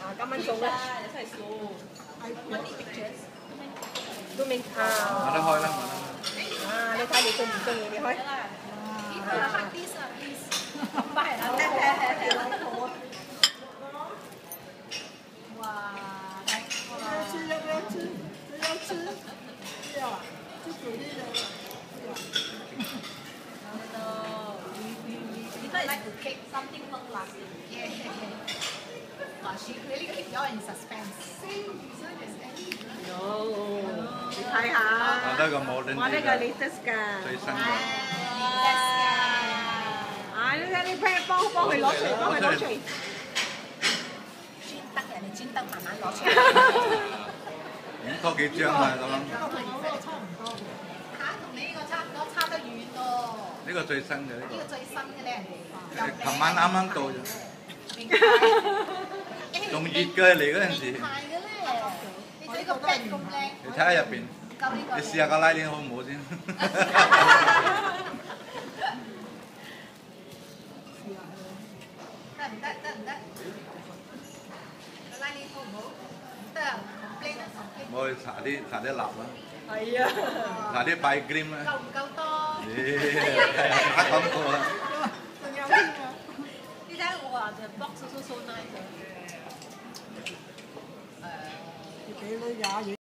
咁蚊送啦， 一齊數。Money pictures。 都未冇得開啦，冇得開。 你睇你中唔中意？你開。 Please 啊，please。快啦！哇！ 要不要吃？要吃？要啊，就鼓励的。 You don't like to keep something long lasting. Yeah. She really keep you in suspense. No，你睇下。 我呢個冇呢我呢個 latest 㗎。 最新嘅。 你幫佢攞出嚟，幫佢攞出嚟。 專登人哋專登慢慢攞出嚟。 影多幾張啊咁樣。 差唔多。嚇，同你呢個差唔多，差得遠喎。 呢個最新嘅呢個。 呢個最新嘅咧，人哋。 琴晚啱啱到啫。仲熱嘅嚟嗰陣時。 變態嘅咧，你睇個 bed 咁靚。 你睇下入邊。你試下個拉鏈好唔好先？ 得唔得？得唔得？拉鏈好唔好？得啊，complain 啦，complain。 我去搽啲蠟啦。 係啊。 搽啲拜 cream 啦。 夠唔夠多？ 打廣告